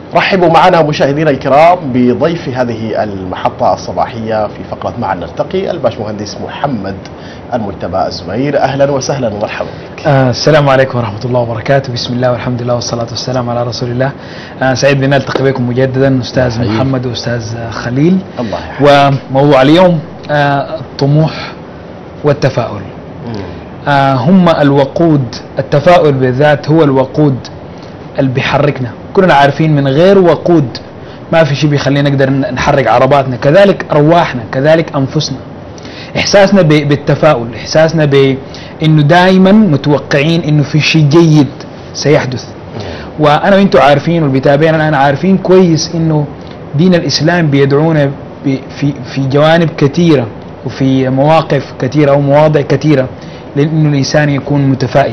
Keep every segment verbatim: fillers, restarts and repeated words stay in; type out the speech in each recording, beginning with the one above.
رحبوا معنا مشاهدينا الكرام بضيف هذه المحطة الصباحية في فقرة معا نرتقي الباشمهندس محمد المجتبى الزبير. أهلا وسهلا ومرحبا بك. آه السلام عليكم ورحمة الله وبركاته. بسم الله والحمد لله والصلاة والسلام على رسول الله. آه سعيد بنا نلتقي بكم مجددا أستاذ حقيقي. محمد وأستاذ خليل. الله يحفظك. وموضوع اليوم آه الطموح والتفاؤل. آه هم الوقود، التفاؤل بالذات هو الوقود اللي بيحركنا. كلنا عارفين من غير وقود ما في شيء بيخلينا نقدر نحرك عرباتنا، كذلك أرواحنا، كذلك أنفسنا. إحساسنا بالتفاؤل، إحساسنا بأنه دائما متوقعين أنه في شيء جيد سيحدث. وأنا وأنتم عارفين والبتابعين الآن عارفين كويس أنه دين الإسلام بيدعونا في في جوانب كثيرة وفي مواقف كثيرة أو مواضع كثيرة لأنه الإنسان يكون متفائل.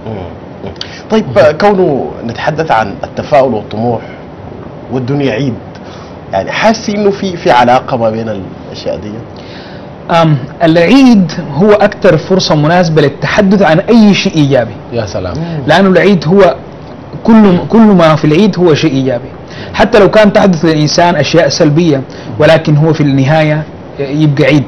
طيب كونه نتحدث عن التفاؤل والطموح والدنيا عيد، يعني حاسس انه في في علاقه ما بين الاشياء دي؟ أم العيد هو اكثر فرصه مناسبه للتحدث عن اي شيء ايجابي. يا سلام. لانه العيد هو كل كل ما في العيد هو شيء ايجابي، حتى لو كان تحدث للانسان اشياء سلبيه ولكن هو في النهايه يبقى عيد.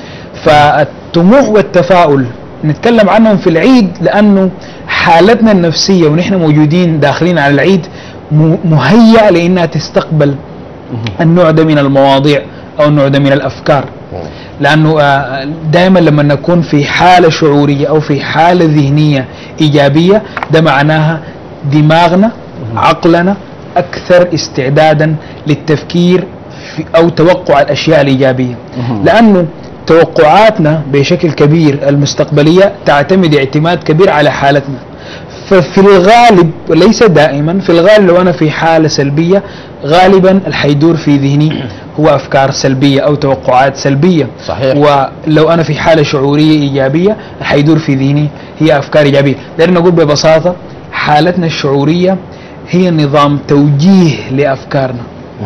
فالطموح والتفاؤل نتكلم عنهم في العيد لانه حالتنا النفسيه ونحن موجودين داخلين على العيد مهيئه لانها تستقبل النوع ده من المواضيع او النوع ده من الافكار. لانه دائما لما نكون في حاله شعوريه او في حاله ذهنيه ايجابيه ده معناها دماغنا عقلنا اكثر استعدادا للتفكير في او توقع الاشياء الايجابيه. لانه توقعاتنا بشكل كبير المستقبليه تعتمد اعتماد كبير على حالتنا. ففي الغالب وليس دائما، في الغالب لو انا في حاله سلبيه غالبا الحيدور في ذهني هو افكار سلبيه او توقعات سلبيه. صحيح. ولو انا في حاله شعوريه ايجابيه الحيدور في ذهني هي افكار ايجابيه. دائما نقول ببساطه حالتنا الشعوريه هي نظام توجيه لافكارنا.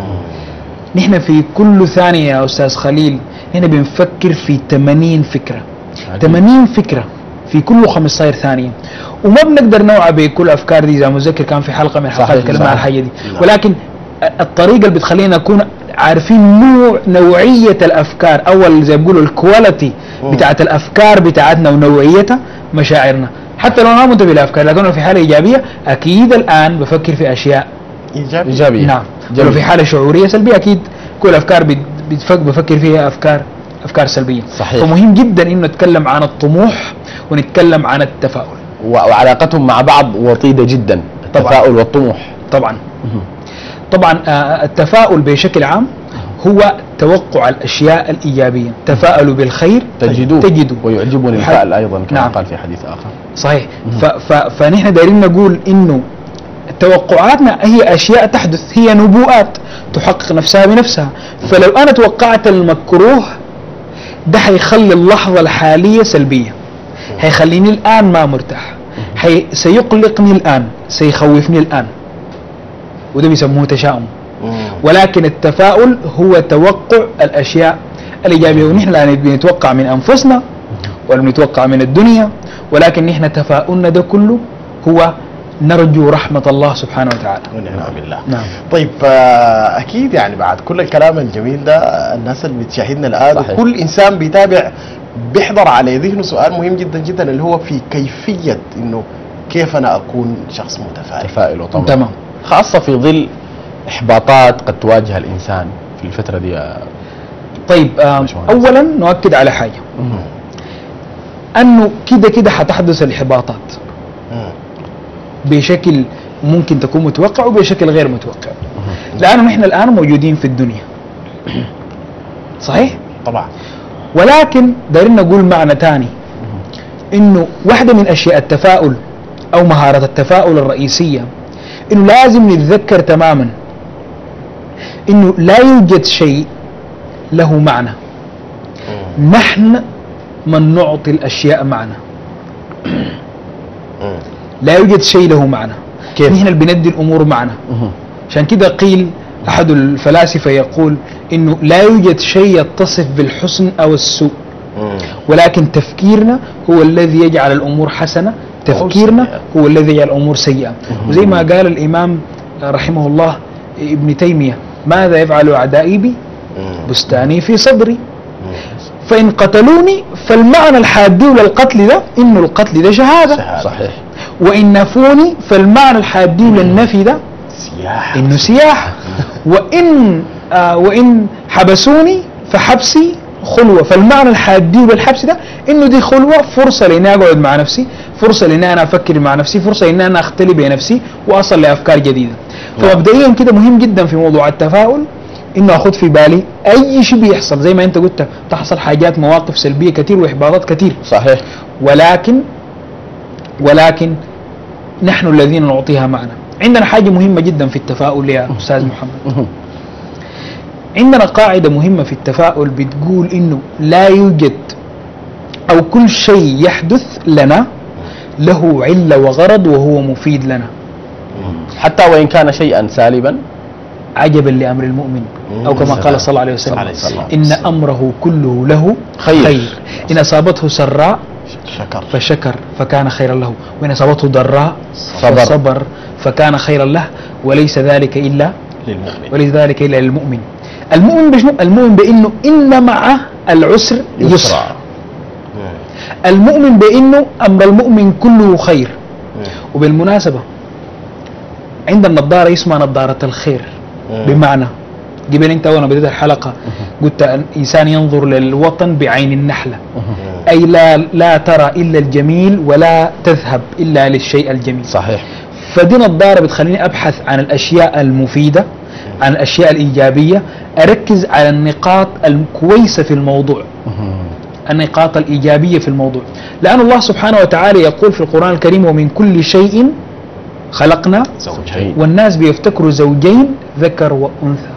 نحن في كل ثانيه يا استاذ خليل هنا بنفكر في ثمانين فكره. عجيب. ثمانين فكره في كل خمسة عشر ثانيه، وما بنقدر نوعى بكل الافكار دي. زي ما متذكر كان في حلقه من الحلقات تكلمنا عن الحاجه دي. لا. ولكن الطريقه اللي بتخلينا نكون عارفين نوع نوعيه الافكار او زي ما بيقولوا الكواليتي بتاعت الافكار بتاعتنا ونوعيتها مشاعرنا. حتى لو انا منتبه للافكار لكن انا في حاله ايجابيه اكيد الان بفكر في اشياء ايجابيه. ايجابيه. نعم. لو في حاله شعوريه سلبيه اكيد كل الافكار بفكر فيها افكار افكار سلبيه. صحيح. فمهم جدا انه نتكلم عن الطموح ونتكلم عن التفاؤل، وعلاقتهم مع بعض وطيده جدا. التفاؤل والطموح طبعا. طبعا التفاؤل بشكل عام هو توقع الاشياء الايجابيه. تفاءلوا بالخير تجدوه, تجدوه. ويعجبني الفعل ايضا كما نعم. قال في حديث اخر. صحيح. فنحن دايرين نقول انه توقعاتنا هي اشياء تحدث، هي نبوءات تحقق نفسها بنفسها. فلو انا توقعت المكروه ده هيخلي اللحظه الحاليه سلبيه، هيخليني الان ما مرتاح، هي سيقلقني الان، سيخوفني الان، وده بيسموه تشاؤم. ولكن التفاؤل هو توقع الاشياء الايجابيه. ونحن الان بنتوقع من انفسنا ولا بنتوقع من الدنيا، ولكن نحن تفاؤلنا ده كله هو نرجو رحمة الله سبحانه وتعالى. ونعم بالله. نعم. طيب أكيد يعني بعد كل الكلام الجميل ده الناس اللي بتشاهدنا الآن صحيح. كل إنسان بيتابع بيحضر على ذهنه سؤال مهم جدا جدا اللي هو في كيفية إنه كيف أنا أكون شخص متفائل. تفائل طبعا. تمام. خاصة في ظل إحباطات قد تواجه الإنسان في الفترة دي. طيب أولا نؤكد على حاجة مم. أنه كده كده حتحدث الإحباطات مم. بشكل ممكن تكون متوقع وبشكل غير متوقع. لأنه نحن الآن موجودين في الدنيا صحيح؟ طبعا. ولكن دايرين نقول معنى تاني إنه واحدة من أشياء التفاؤل أو مهارة التفاؤل الرئيسية إنه لازم نتذكر تماما إنه لا يوجد شيء له معنى. نحن من نعطي الأشياء معنى. لا يوجد شيء له معنى. كيف؟ نحن اللي بندي الأمور معنى. عشان كده قيل أحد الفلاسفة يقول إنه لا يوجد شيء يتصف بالحسن أو السوء، ولكن تفكيرنا هو الذي يجعل الأمور حسنة، تفكيرنا هو الذي يجعل الأمور سيئة. وزي ما قال الإمام رحمه الله ابن تيمية ماذا يفعل أعدائي بي بستاني في صدري فإن قتلوني فالمعنى الحادي للقتل ده إنه القتل ده شهادة صحيح. وإن نفوني فالمعنى الحادي للنفي ده سياحة إنه سياحة وإن آه وإن حبسوني فحبسي خلوة فالمعنى الحادي للحبس ده إنه دي خلوة فرصة لإني أقعد مع نفسي فرصة لإني أنا أفكر مع نفسي فرصة لإني أنا أختلي بنفسي وأصل لأفكار جديدة. فمبدئيا كده مهم جدا في موضوع التفاؤل إنه أخذ في بالي أي شيء بيحصل زي ما أنت قلت تحصل حاجات مواقف سلبية كثير وإحباطات كثير صحيح. ولكن ولكن نحن الذين نعطيها معنى. عندنا حاجة مهمة جدا في التفاؤل يا أستاذ محمد. عندنا قاعدة مهمة في التفاؤل بتقول إنه لا يوجد أو كل شيء يحدث لنا له علة وغرض وهو مفيد لنا حتى وإن كان شيئا سالبا عجبا لأمر المؤمن أو كما قال صلى الله عليه وسلم إن أمره كله له خير, خير. إن أصابته سراء شكر فشكر فكان خيرا له وإن أصابته ضراء صبر. فصبر فكان خيرا له وليس ذلك إلا للمؤمن وليس ذلك إلا للمؤمن. المؤمن بشنو؟ المؤمن بأنه إن مع العسر يسر. المؤمن بأنه أمر المؤمن كله خير. وبالمناسبة عندنا نظارة اسمها نظارة الخير بمعنى قبل انت وانا بديت الحلقة قلت الإنسان ينظر للوطن بعين النحلة أي لا لا ترى إلا الجميل ولا تذهب إلا للشيء الجميل. صحيح. فدي نظارة بتخليني أبحث عن الأشياء المفيدة عن الأشياء الإيجابية أركز على النقاط الكويسة في الموضوع النقاط الإيجابية في الموضوع لأن الله سبحانه وتعالى يقول في القرآن الكريم ومن كل شيء خلقنا زوجين والناس بيفتكروا زوجين ذكر وأنثى.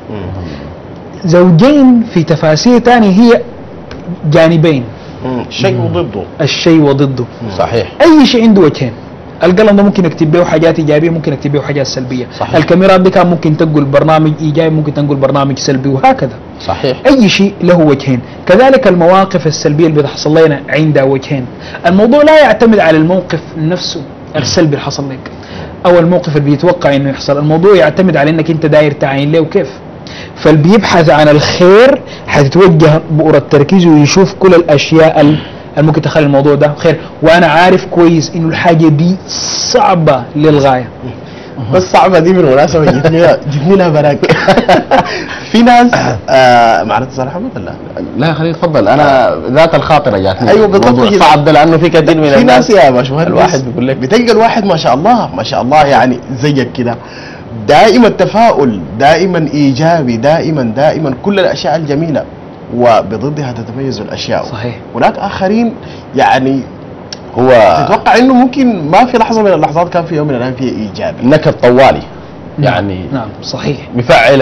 زوجين في تفاسير تانية هي جانبين شيء وضده الشيء وضده. صحيح. أي شيء عنده وجهين. القلم ده ممكن اكتب به حاجات ايجابيه ممكن اكتب به حاجات سلبيه. صحيح. الكاميرات دي كان ممكن تنقل برنامج ايجابي ممكن تنقل برنامج سلبي وهكذا. صحيح. اي شيء له وجهين. كذلك المواقف السلبيه اللي بتحصل لنا عندها وجهين. الموضوع لا يعتمد على الموقف نفسه السلبي اللي حصل لك او الموقف اللي بيتوقع انه يحصل. الموضوع يعتمد على انك انت داير تعين له وكيف. فاللي بيبحث عن الخير حتتوجه بؤرة التركيز ويشوف كل الاشياء ممكن تخلي الموضوع ده خير. وانا عارف كويس انه الحاجه دي صعبه للغايه. بس صعبه دي بالمناسبه جتني جتني لها براك. في ناس آه معلش استاذ محمد لا لا خليني اتفضل انا ذات الخاطره جاتني. ايوه بالضبط صعب لانه في كثير من في ناس يا باشمهندس الواحد بيقول لك بتلقى الواحد ما شاء الله ما شاء الله يعني زيك كده دائما تفاؤل دائما ايجابي دائما دائما كل الاشياء الجميله وبضدها تتميز الاشياء. صحيح. هناك اخرين يعني هو تتوقع انه ممكن ما في لحظه من اللحظات كان في يوم من الايام فيها ايجابي نكد طوالي يعني. نعم صحيح. مفعل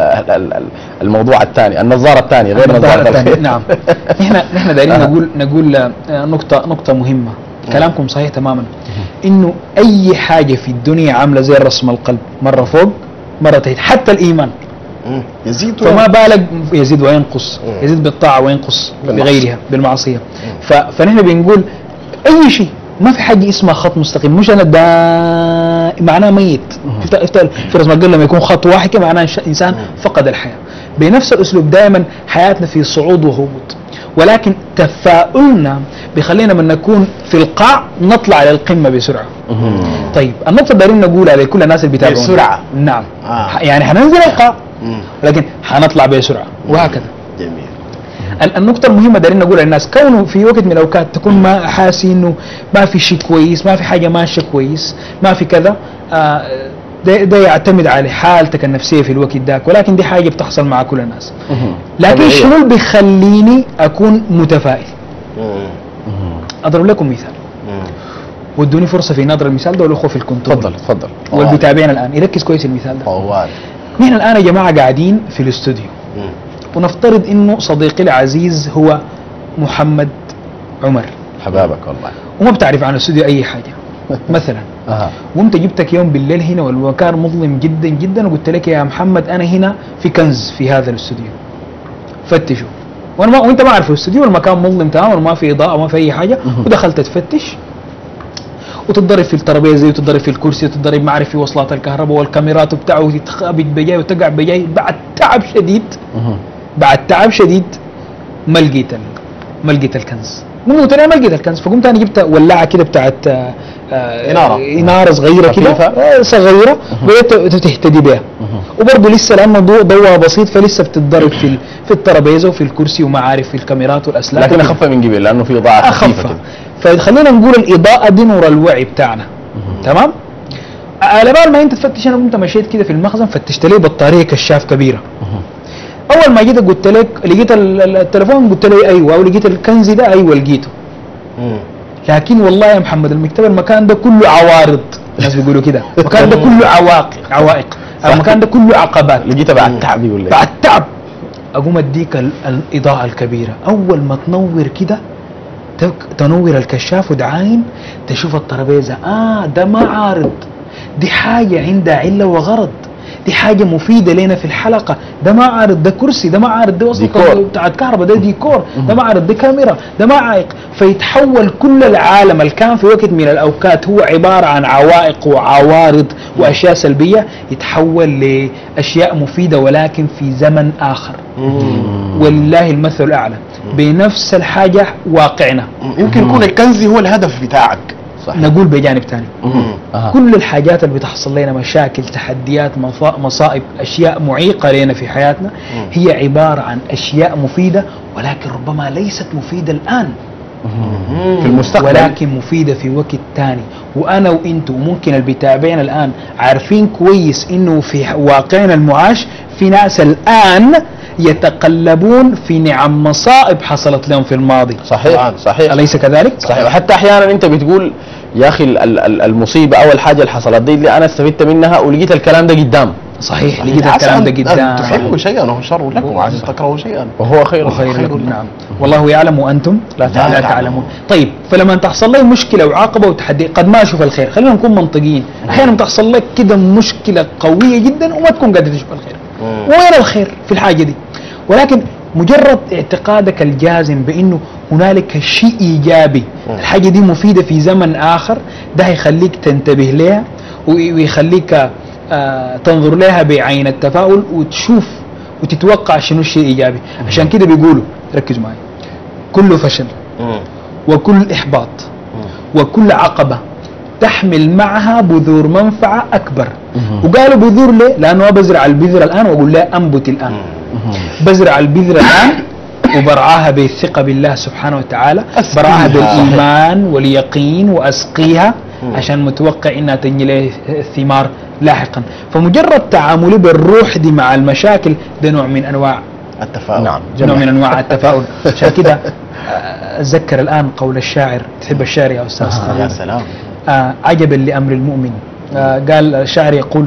الموضوع الثاني النظاره الثانيه غير النظاره الثانيه. نعم. احنا نحن دايرين نقول نقول نقطه نقطه مهمه. كلامكم صحيح تماما انه اي حاجه في الدنيا عامله زي رسم القلب مره فوق مره تحت حتى الايمان يزيد فما بالك يزيد وينقص يزيد بالطاعه وينقص بغيرها بالمعصيه. فنحن بنقول اي شيء ما في حاجه اسمها خط مستقيم مش انا دا معناه ميت. في رسم القلب لما يكون خط واحد كده معناه انسان فقد الحياه. بنفس الاسلوب دائما حياتنا في صعود وهبوط ولكن تفاؤلنا بيخلينا من نكون في القاع نطلع للقمه بسرعه. طيب النقطه اللي دايرين نقولها لكل الناس اللي بيتابعونا بسرعه نعم آه. يعني حننزل القاع لكن حنطلع بسرعه وهكذا. جميل. النقطة المهمة دايرين نقولها للناس كونه في وقت من الأوقات تكون ما حاسس إنه ما في شيء كويس ما في حاجة ماشية كويس ما في كذا آه ده, ده يعتمد على حالتك النفسية في الوقت ذاك ولكن دي حاجة بتحصل مع كل الناس. لكن شنو اللي بيخليني أكون متفائل؟ أضرب لكم مثال وادوني فرصة في نظر المثال ده والأخوة في الكنترول. تفضل تفضل. واللي بيتابعنا الآن يركز كويس المثال ده. طوال. نحن الآن يا جماعة قاعدين في الاستوديو ونفترض إنه صديقي العزيز هو محمد عمر حبابك والله وما بتعرف عن الاستوديو أي حاجة مثلا أه. وانت جبتك يوم بالليل هنا والمكان مظلم جدا جدا وقلت لك يا محمد أنا هنا في كنز في هذا الاستوديو فتشوا وانا ما وانت ما عارف الاستوديو والمكان مظلم تماما وما في إضاءة وما في أي حاجة ودخلت تفتش وتتضرب في الترابيزه وتتضرب في الكرسي وتتضرب ما اعرف في وصلات الكهرباء والكاميرات وبتاعه وتتخابط بجاي وتقع بجاي. بعد تعب شديد بعد تعب شديد ما لقيت ال- ما لقيت الكنز. قمت انا ما لقيت الكنز، فقمت انا جبت ولاعه كده بتاعت آه، آه، إنارة. اناره صغيره كده خفيفة. آه، صغيره وبدأت تهتدي بها. وبرضه لسه لانه ضوء ضوءها بسيط فلسه بتتضرب في ال- في الترابيزه وفي الكرسي وما عارف في الكاميرات والاسلاك لكن وكده. اخف من قبل لانه في اضاءه خفيفه اخف. كده. فخلينا نقول الاضاءه دي نور الوعي بتاعنا. تمام. على بال ما انت تفتش انا قمت مشيت كده في المخزن فتشت لي بطاريه كشاف كبيره. اول ما جيت قلت لك لقيت ال- ال- التليفون قلت لي ايوه، ولقيت الكنز ده ايوه لقيته. مم. لكن والله يا محمد المكتب المكان ده كله عوارض، الناس بيقولوا كده المكان ده كله عوائق عوائق المكان ده كله عقبات. لقيتها بعد تعب يقول لك. بعد تعب اقوم اديك ال- الاضاءه الكبيره. اول ما تنور كده تك- تنور الكشاف ودعاين تشوف الترابيزه، اه ده ما عارض، دي حاجه عندها عله وغرض، دي حاجه مفيده لنا في الحلقه، ده ما عارض، ده كرسي، ده ما عارض، ده وصلة ديكور. بتاعت كهرباء، ده ديكور، ده ما عارض، ده كاميرا، ده ما عائق. فيتحول كل العالم اللي كان في وقت من الاوقات هو عباره عن عوائق وعوارض واشياء سلبيه يتحول لاشياء مفيده ولكن في زمن اخر. ولله المثل الاعلى. بنفس الحاجه واقعنا. يمكن يكون الكنز هو الهدف بتاعك. صح. نقول بجانب ثاني أها. كل الحاجات اللي بتحصل لنا مشاكل تحديات مصا- مصائب اشياء معيقه لنا في حياتنا هي عباره عن اشياء مفيده ولكن ربما ليست مفيده الان في المستقبل. ولكن مفيده في وقت ثاني. وانا وانتم وممكن اللي بيتابعنا الان عارفين كويس انه في واقعنا المعاش في ناس الان يتقلبون في نعم مصائب حصلت لهم في الماضي. صحيح صحيح أليس كذلك؟ صحيح. وحتى احيانا انت بتقول يا اخي ال- ال- ال- المصيبه او الحاجه اللي حصلت دي اللي انا استفدت منها ولقيت الكلام ده قدام صحيح لقيت عسى الكلام ده أن- قدام. أن تحبوا شيئا وهو شر لكم وعسى تكرهوا شيئا وهو خير وخير لكم. نعم والله يعلم وانتم لا, لا تعلمون. تعلمون. طيب فلما تحصل لي مشكله وعاقبه وتحدي قد ما اشوف الخير، خلينا نكون منطقيين. احيانا تحصل لك كده مشكله قويه جدا وما تكون قادر تشوف الخير. وين الخير في الحاجه دي؟ ولكن مجرد اعتقادك الجازم بانه هنالك شيء ايجابي، الحاجه دي مفيده في زمن اخر، ده هيخليك تنتبه لها ويخليك آه تنظر لها بعين التفاؤل وتشوف وتتوقع شنو الشيء الايجابي. عشان كده بيقولوا ركزوا معي، كل فشل وكل احباط وكل عقبه تحمل معها بذور منفعه اكبر. وقالوا بذور ليه؟ لانه بزرع البذره الان واقول لها انبت الان. بزرع البذره الان وبرعاها بالثقه بالله سبحانه وتعالى، برعاها بالايمان واليقين واسقيها عشان متوقع انها تنجي لي الثمار لاحقا. فمجرد تعاملي بالروح دي مع المشاكل ده نوع من انواع التفاؤل. نعم نوع من انواع التفاؤل. عشان كده اتذكر الان قول الشاعر، تحب الشعر يا استاذ؟ آه يا سلام. آه عجبا لامر المؤمن. آه قال الشاعر يقول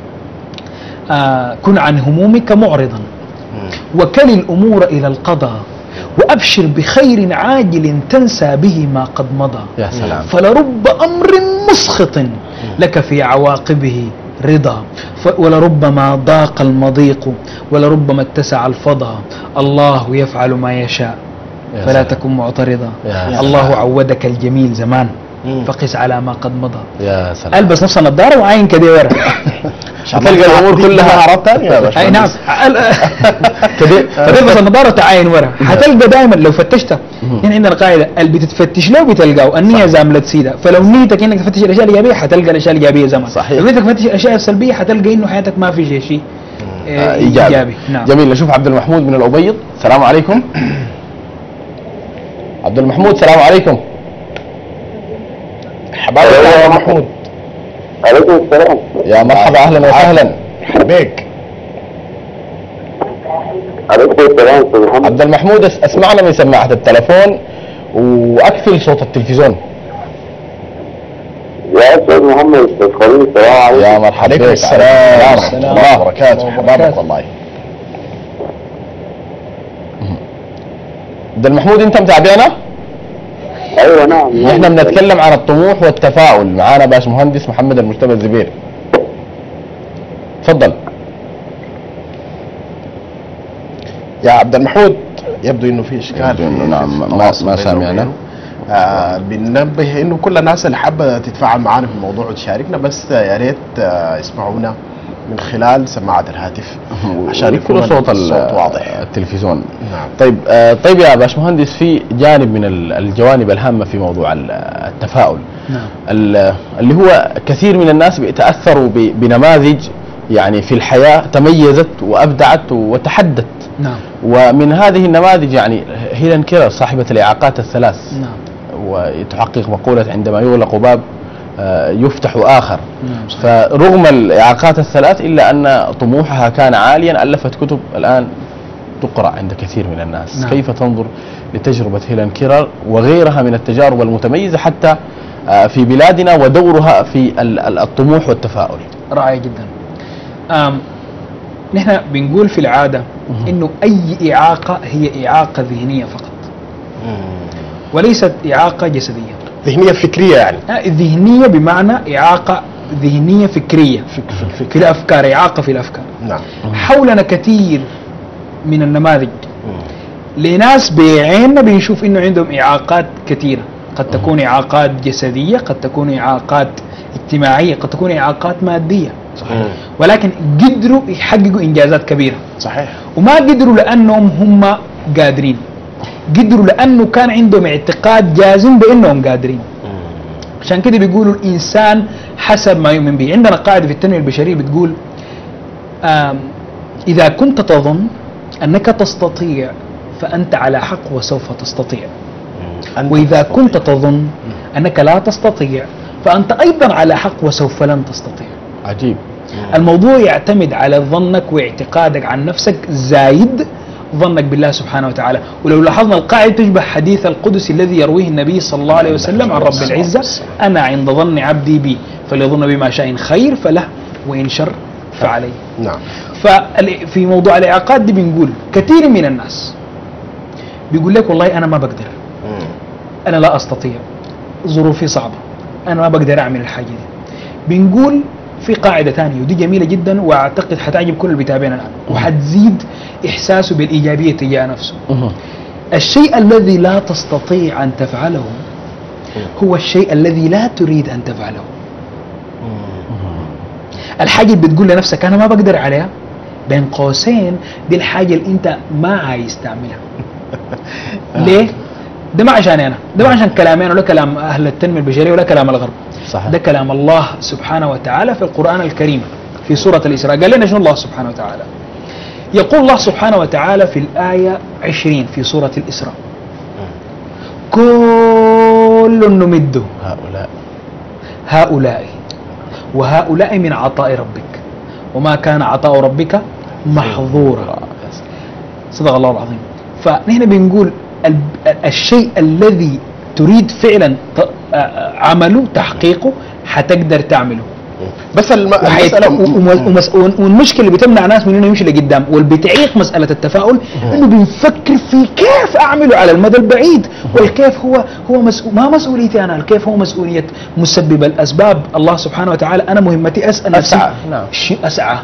آه كن عن همومك معرضا وكل الامور الى القضاء وابشر بخير عاجل تنسى به ما قد مضى. يا سلام. فلرب امر مسخط لك في عواقبه رضا ولربما ضاق المضيق ولربما اتسع الفضا. الله يفعل ما يشاء فلا تكن معترضا. الله عودك الجميل زمان فقس على ما قد مضى. يا سلام. البس نفس النظاره وعين كده ورا تلقى الامور كلها مهارات ثانيه يا باشا. اي نعم فتلبس النظاره وتعاين ورا حتلقى دائما لو فتشتها. يعني عندنا قاعده اللي بتتفتش له بتلقاه، النيه زامله سيده. فلو نيتك انك تفتش الاشياء الايجابيه حتلقى الاشياء الايجابيه زمان. صحيح. لو نيتك تفتش الاشياء السلبيه حتلقى انه حياتك ما في شيء شيء آه ايجابي. إيجابي. نعم. جميل. نشوف عبد المحمود من الأبيض. السلام عليكم. عبد المحمود السلام عليكم. حبايبي يا محمود. عليكم السلام. يا مرحبا اهلا وسهلا بك. عليكم السلام استاذ محمد. عبد المحمود اس- اسمعنا من سماعة التلفون واقفل صوت التلفزيون. يا استاذ محمد استاذ خليل السلام عليكم. يا مرحبا عليكم بك. السلام ورحمه السلام. الله وبركاته. حبابك والله. عبد المحمود انت متابعنا؟ ايوه نعم. نحن بنتكلم عن الطموح والتفاؤل. معانا باش مهندس محمد المجتبى الزبير. تفضل. يا عبد المحمود يبدو انه في اشكال. يبدو إنه نعم، ما- ما سامعنا. آه بننبه انه كل الناس اللي حابه تتفاعل معنا في الموضوع وتشاركنا، بس يا ريت آه يسمعونا من خلال سماعه الهاتف عشان يكون صوت الصوت واضح. التلفزيون. نعم. طيب آه طيب يا باشمهندس، في جانب من ال- الجوانب الهامه في موضوع ال- التفاؤل، نعم. ال- اللي هو كثير من الناس بيتاثروا ب- بنماذج يعني في الحياه تميزت وابدعت وتحدت. نعم. ومن هذه النماذج يعني هيلين كيلر صاحبه الاعاقات الثلاث، نعم. وتحقق مقوله عندما يغلق باب آه، يفتح آخر. نعم صحيح. فرغم الإعاقات الثلاث إلا أن طموحها كان عاليا، ألفت كتب الآن تقرأ عند كثير من الناس. نعم. كيف تنظر لتجربة هيلين كيلر وغيرها من التجارب المتميزة حتى آه، في بلادنا ودورها في ال- ال- الطموح والتفاؤل؟ رائع جدا. آم نحن بنقول في العادة إنه أي إعاقة هي إعاقة ذهنية فقط وليست إعاقة جسدية. ذهنيه فكريه يعني. آه، ذهنية بمعنى إعاقة ذهنية فكرية فك في الفكر. في الأفكار، إعاقة في الأفكار. نعم. حولنا كثير من النماذج لناس بعيننا بنشوف إنه عندهم إعاقات كثيرة، قد تكون إعاقات جسدية، قد تكون إعاقات اجتماعية، قد تكون إعاقات مادية، صحيح. ولكن قدروا يحققوا إنجازات كبيرة. صحيح. وما قدروا لأنهم هم قادرين، قدروا لأنه كان عندهم اعتقاد جازم بأنهم قادرين. عشان كده بيقولوا الإنسان حسب ما يؤمن به. عندنا قاعدة في التنمية البشرية بتقول آم إذا كنت تظن أنك تستطيع فأنت على حق وسوف تستطيع، أنت وإذا تستطيع. كنت تظن أنك لا تستطيع فأنت أيضا على حق وسوف لن تستطيع. عجيب. الموضوع يعتمد على ظنك واعتقادك عن نفسك زايد ظنك بالله سبحانه وتعالى. ولو لاحظنا القاعدة تشبه حديث القدس الذي يرويه النبي صلى الله عليه وسلم عن رب العزة: أنا عند ظن عبدي بي فليظن بما شاء خير فله وإن شر فعليه. نعم. ففي موضوع الإعاقات دي بنقول كثير من الناس بيقول لك والله أنا ما بقدر، أنا لا أستطيع، ظروفي صعبة، أنا ما بقدر أعمل الحاجة دي. بنقول في قاعدة ثانية ودي جميلة جدا وأعتقد حتعجب كل اللي بيتابعنا الآن وحتزيد إحساسه بالإيجابية تجاه نفسه. الشيء الذي لا تستطيع أن تفعله هو الشيء الذي لا تريد أن تفعله. الحاجة اللي بتقول لنفسك أنا ما بقدر عليها بين قوسين دي الحاجة اللي أنت ما عايز تعملها. ليه؟ ده ما عشاني أنا، ده ما عشان كلامي أنا ولا كلام أهل التنمية البشرية ولا كلام الغرب. صحيح. ده كلام الله سبحانه وتعالى في القرآن الكريم في سورة الإسراء. قال لنا شنو الله سبحانه وتعالى؟ يقول الله سبحانه وتعالى في الآية عشرين في سورة الإسراء: كل نمد هؤلاء هؤلاء وهؤلاء من عطاء ربك وما كان عطاء ربك محظورا. صدق الله العظيم. فنحن بنقول ال- الشيء الذي تريد فعلا ت- عمله تحقيقه حتقدر تعمله. بس الم... وحيت- المسألة وم- ومس- والمشكله اللي بتمنع ناس من انه يمشي لقدام واللي بتعيق مساله التفاؤل انه بنفكر في كيف اعمله على المدى البعيد، والكيف هو هو مسؤول ما مسؤوليتي انا، الكيف هو مسؤوليه مسبب الاسباب الله سبحانه وتعالى. انا مهمتي اسال نفسي أسعى. نعم. ش- اسعى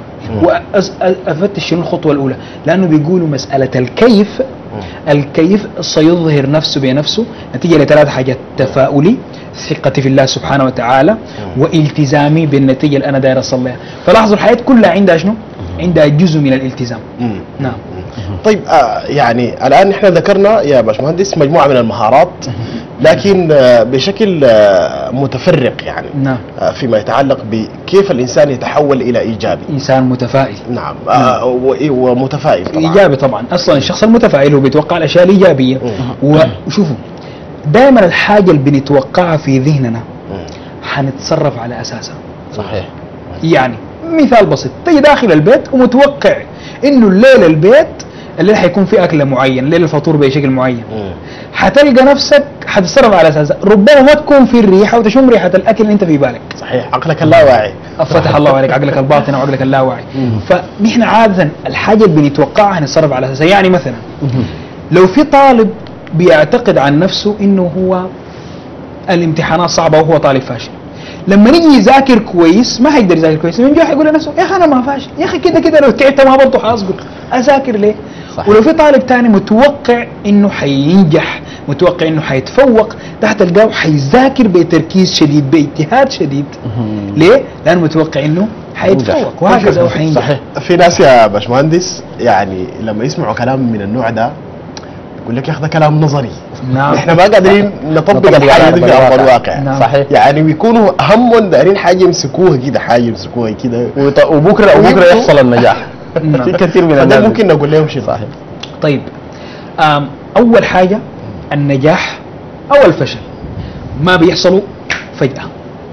وافتش شنو الخطوه الاولى، لانه بيقولوا مساله الكيف الكيف سيظهر نفسه بنفسه نتيجه لثلاث حاجات: تفاؤلي، ثقتي في الله سبحانه وتعالى، والتزامي بالنتيجه اللي انا داير اوصل لها. فلاحظوا الحياه كلها عندها شنو؟ عندها جزء من الالتزام. مم. نعم. طيب آه يعني الان نحن ذكرنا يا باشمهندس مجموعه من المهارات، لكن آه بشكل آه متفرق يعني. نعم. آه فيما يتعلق بكيف الانسان يتحول الى ايجابي. انسان متفائل. نعم. آه و- ومتفائل طبعا. ايجابي طبعا. اصلا الشخص المتفائل هو بيتوقع الاشياء الايجابيه. وشوفوا دائما الحاجه اللي بنتوقعها في ذهننا حنتصرف على اساسها. صحيح. يعني مثال بسيط: تيجي داخل البيت ومتوقع انه الليله البيت الليله حيكون في اكله معين، الليله الفطور بشكل معين. مم. حتلقى نفسك حتتصرف على اساسها، ربما ما تكون في الريحه وتشم ريحه الاكل اللي انت في بالك. صحيح. عقلك اللاواعي. فتح الله عليك، عقلك الباطن وعقلك اللاواعي. فنحن عاده الحاجه اللي بنتوقعها نتصرف على اساسها. يعني مثلا لو في طالب بيعتقد عن نفسه انه هو الامتحانات صعبه وهو طالب فاشل، لما نيجي يذاكر كويس ما حيقدر يذاكر كويس، من جوا حيقول لنفسه يا اخي انا ما فاشل، يا اخي كده كده لو تعبت ما برضه حاصبر اذاكر ليه؟ صحيح. ولو في طالب ثاني متوقع انه حينجح، متوقع انه حيتفوق، ده تلقاه حيذاكر بتركيز شديد باجتهاد شديد. ليه؟ لانه متوقع انه حيتفوق وهكذا وحينجح. صحيح. في ناس يا باشمهندس يعني لما يسمعوا كلام من النوع ده يقول لك يا اخي ده كلام نظري، نعم. احنا ما قادرين نطبق نطبق الحاجه دي في ارض الواقع. نعم. صحيح. يعني بيكونوا هم دايرين حاجه يمسكوها كده، حاجه يمسكوها كده وط- وبكره وبكره يحصل النجاح. نعم. في كثير من فده الناس ممكن نقول لهم شيء. صحيح. طيب آم، اول حاجه النجاح او الفشل ما بيحصلوا فجاه،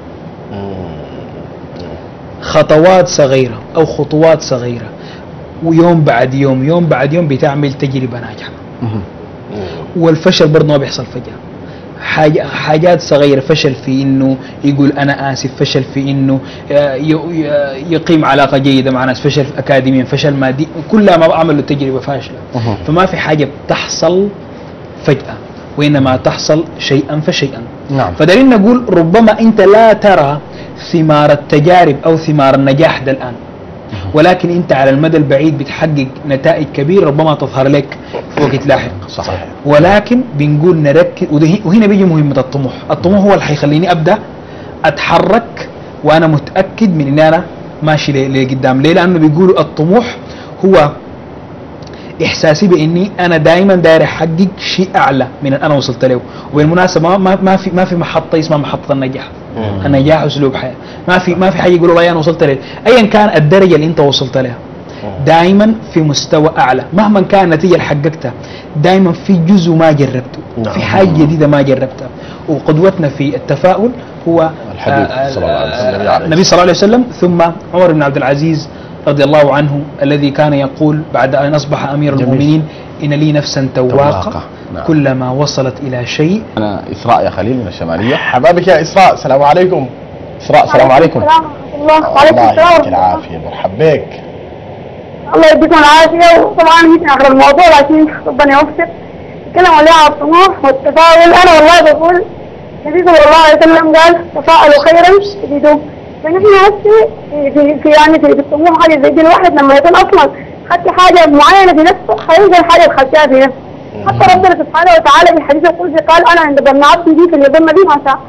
خطوات صغيره او خطوات صغيره، ويوم بعد يوم يوم بعد يوم بتعمل تجربه ناجحه. مهم. والفشل برضه ما بيحصل فجأة، حاجة حاجات صغيرة، فشل في انه يقول انا اسف، فشل في انه ي- ي- يقيم علاقة جيدة مع ناس، فشل اكاديميا، فشل مادي، كلها ما عملوا تجربة فاشلة. مهم. فما في حاجة بتحصل فجأة، وانما تحصل شيئا فشيئا. نعم. فدليل نقول ربما انت لا ترى ثمار التجارب او ثمار النجاح ده الان، ولكن انت على المدى البعيد بتحقق نتائج كبيرة ربما تظهر لك في وقت لاحق. صحيح. ولكن بنقول نركز، وده- وهنا بيجي مهمة الطموح. الطموح هو اللي حيخليني ابدا اتحرك وانا متاكد من ان انا ماشي ل- لقدام. ليه؟ لانه بيقولوا الطموح هو احساسي باني انا دائما داير احقق شيء اعلى من اللي انا وصلت له. وبالمناسبه ما ما في ما في محطه اسمها محطه النجاح. النجاح اسلوب حياه، ما في ما في حاجه يقولوا والله انا وصلت له، ايا كان الدرجه اللي انت وصلت لها دائما في مستوى اعلى، مهما كان النتيجه اللي حققتها دائما في جزء ما جربته، نعم. في حاجه جديده ما جربتها. وقدوتنا في التفاؤل هو الحبيب آه، صلى الله عليه وسلم. آه، النبي صلى الله عليه وسلم، ثم عمر بن عبد العزيز رضي الله عنه الذي كان يقول بعد ان اصبح امير جميل. المؤمنين ان لي نفسا تواقه تواقة. نعم. كلما وصلت الى شيء. انا اسراء يا خليل من الشماليه. حبابك يا اسراء، السلام عليكم. اسراء السلام عليكم. السلام ورحمة الله. وعليكم الله السلام يديك ورحمة الله. العافيه، مرحبا بك. الله يديكم العافية. وطبعا يمكن آخر الموضوع لكن ربنا يوفق. نتكلم عليه على الطموح والتفاؤل. أنا والله بقول النبي صلى الله عليه وسلم قال تفاءلوا خيرا تجدوه. فنحن هسه في, في, في يعني في الطموح حاجة زي دي، الواحد لما يكون أصلا خدت حاجة معينة في نفسه حيلقى الحاجة اللي خدتها في نفسه. حتى ربنا سبحانه وتعالى في الحديث القدسي قال أنا عند ظن عبدي بي فليظن بي ما شاء.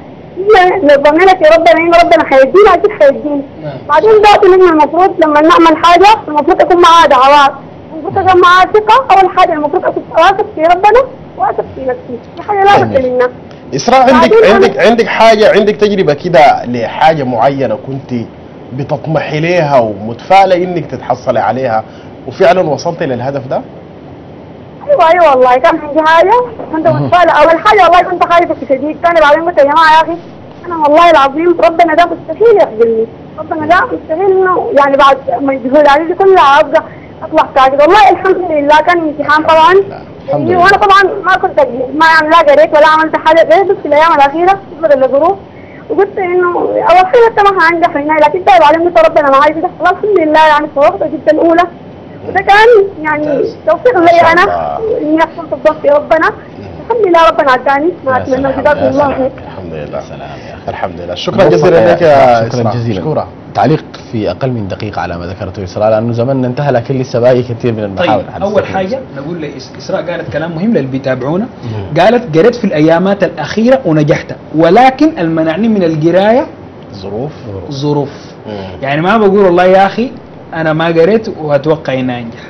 ظننا في ربنا ان ربنا حيدينا اكيد حيدينا. بعدين ذات ان احنا المفروض لما نعمل حاجه المفروض يكون معاها دعوات، المفروض يكون معاها ثقه. اول حاجه المفروض اكون واثق في ربنا واثق في نفسي، دي حاجه لا بد منها. اسراء، عندك بعدين عندك أنا- عندك حاجه، عندك تجربه كده لحاجه معينه كنت بتطمحي ليها ومتفائله انك تتحصلي عليها وفعلا وصلتي للهدف ده؟ ايوه ايوه والله كان عندي حاجه كنت متفائله. اول حاجه والله كنت خايفه شديد، ثاني بعدين قلت يا جماعه يا اخي انا والله العظيم ربنا ده مستحيل يخذلني، ربنا ده مستحيل انه يعني بعد ما يجهود علي دي كلها ابقى اطلع ساكت. والله الحمد لله كان امتحان طبعا، الحمد لله. وانا طبعا ما كنت ما يعني لا قريت ولا عملت حاجه غير بس في الايام الاخيره بدل الظروف، وقلت انه اول حاجه ما هنجح في النهايه، لكن طيب بعدين قلت ربنا معي كده خلاص الحمد لله يعني صورت جدا الاولى. وده كان يعني توفيق لي انا اني احسن في ربنا. الحمد لله ربنا عداني، ما اتمنى جزاكم الله خير. الحمد لله. سلام يا أخي. الحمد لله. شكرا جزيلا لك يا شكرا إسراء. جزيلا. مشكورة. تعليق في اقل من دقيقه على ما ذكرته اسراء لانه زماننا انتهى، لكن لسه باقي كثير من المحاور. طيب اول حاجه نقول لاسراء قالت كلام مهم للي بيتابعونا، قالت قريت في الايامات الاخيره ونجحت، ولكن المنعني من القرايه ظروف. ظروف. مم. يعني ما بقول والله يا اخي انا ما قريت واتوقع اني انجح.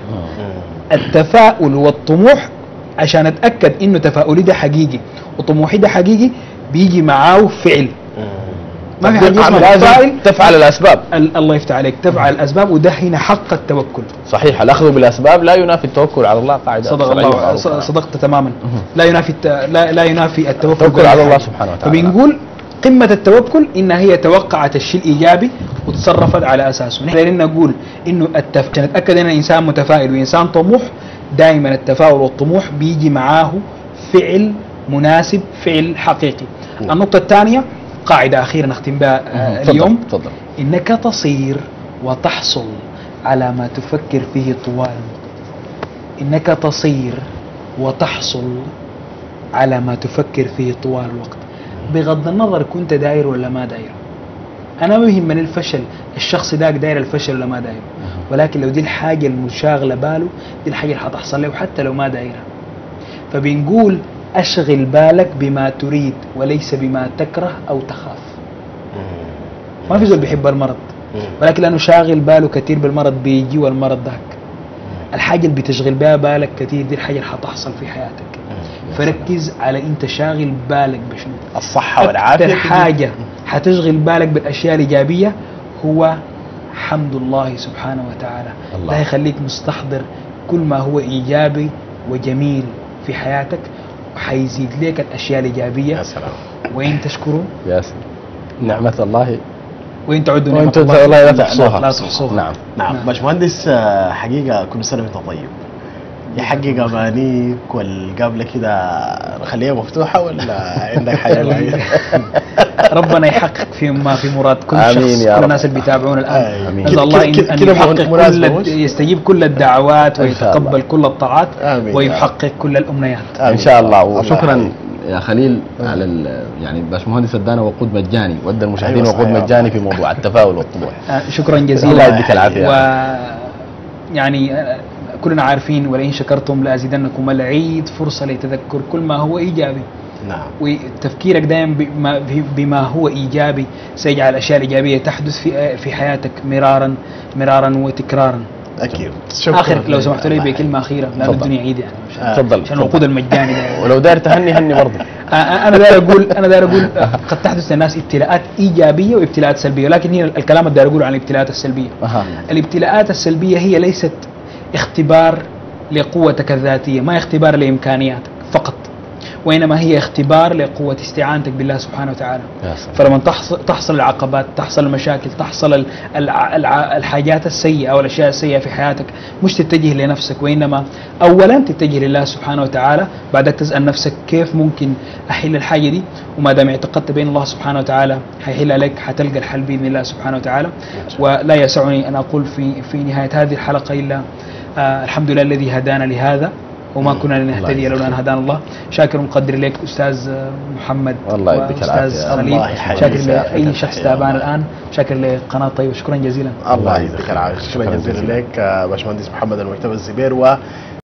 التفاؤل والطموح عشان اتاكد انه تفاؤلي ده حقيقي وطموحي ده حقيقي بيجي معاه فعل. ما في حاجه اسمها لازم تفائل تفعل الاسباب. ال- الله يفتح عليك، تفعل الاسباب، وده هنا حق التوكل. صحيح، الاخذ بالاسباب لا ينافي التوكل على الله، قاعده صدق شرعية الله، معروفة. ص- صدقت تماما. لا ينافي الت... لا, لا ينافي التوكل التوكل على الله بالحاجة. سبحانه وتعالى. فبنقول قمة التوكل إنها هي توقعت الشيء الإيجابي وتصرفت على أساسه. نحن نقول إنه التف... عشان نتأكد إن الإنسان متفائل وإنسان طموح، دائما التفاؤل والطموح بيجي معاه فعل مناسب، فعل حقيقي. النقطة الثانية قاعدة أخيرة نختم بها آه، تفضل، اليوم، تفضل. إنك تصير وتحصل على ما تفكر فيه طوال الوقت. إنك تصير وتحصل على ما تفكر فيه طوال الوقت، بغض النظر كنت داير ولا ما داير. أنا ما بيهمني الفشل، الشخص داك داير الفشل ولا ما داير، ولكن لو دي الحاجة المشاغلة باله دي الحاجة اللي حتحصل له حتى لو ما دايرها. فبنقول أشغل بالك بما تريد وليس بما تكره أو تخاف. ما في زول بيحب المرض، ولكن لأنه شاغل باله كثير بالمرض بيجي والمرض ذاك. الحاجة اللي بتشغل بها بالك كثير دي الحاجة اللي حتحصل في حياتك. فركز على انت شاغل بالك بشنو. الصحة والعافية. أكثر حاجة حتشغل بالك بالأشياء الإيجابية هو حمد الله سبحانه وتعالى. الله. ده يخليك مستحضر كل ما هو إيجابي وجميل في حياتك، وحيزيد لك الأشياء الإيجابية. يا سلام. وإن تشكروا يا سلام. نعمة الله وإن تعدوا نعمة وانت الله والله لا لا تحصوها. لا تحصوها. نعم. نعم نعم. باشمهندس، آه، حقيقة كل سنة وانت طيب. يحقق أمانيك والقابلة كده نخليها مفتوحة ولا عندك حاجة معينة؟ ربنا يحقق فيما في مراد كل آمين شخص، يا كل رب. الناس اللي بيتابعون الآن. آمين. نسأل الله إن كده- أن كده يحقق مناسبة كل مش؟ يستجيب كل الدعوات إن شاء الله. ويتقبل كل الطاعات آمين. ويحقق كل الأمنيات. ان شاء الله. الله وشكرا يحييك. يا خليل على ال- يعني باشمهندس ادانا وقود مجاني، ودى المشاهدين أيوة وقود صحيح. مجاني في موضوع التفاؤل والطموح. آه، شكرا جزيلا. الله يديك العافية. و يعني آه، كلنا عارفين ولئن شكرتم لأزيدنكم. العيد فرصة لتذكر كل ما هو إيجابي، نعم. وتفكيرك دائما بما, بما هو إيجابي سيجعل الأشياء الإيجابية تحدث في في حياتك مرارا مرارا وتكرارا. أكيد. شكرا. آخر لو سمحتوا لي الله بكلمة أخيرة لأن تفضل. الدنيا عيد يعني عشان- آه. تفضل عشان الوقود المجاني ده. ولو داير تهني هني برضه. آه، أنا داير أقول أنا داير أقول آه، قد تحدث للناس ابتلاءات إيجابية وابتلاءات سلبية، ولكن هنا الكلام اللي داير أقوله عن الابتلاءات السلبية. أها. الابتلاءات السلبية هي ليست اختبار لقوتك الذاتية، ما اختبار لإمكانياتك فقط، وإنما هي اختبار لقوة استعانتك بالله سبحانه وتعالى. يا سلام. فلما تحصل, تحصل العقبات، تحصل المشاكل، تحصل ال- الع- الع- الحاجات السيئة أو الأشياء السيئة في حياتك، مش تتجه لنفسك، وإنما أولا تتجه لله سبحانه وتعالى، بعدك تسأل نفسك كيف ممكن أحل الحاجة دي، وما دام اعتقدت بأن الله سبحانه وتعالى حيحل عليك حتلقى الحل بإذن الله سبحانه وتعالى. ولا يسعني أن أقول في في نهاية هذه الحلقة إلا آه الحمد لله الذي هدانا لهذا وما كنا لنهتدي لولا أن هدانا الله. شاكر مقدر لك أستاذ محمد والله يديك وأستاذ العافية. خليل. الله يحييك. شاكر يا أخي لأي شخص تحية. تابعنا الآن، شاكر لقناة طيب، شكرا جزيلا. الله يجزيك العافية. شكرا جزيلا لك آه، باشمهندس محمد المجتبى الزبير. و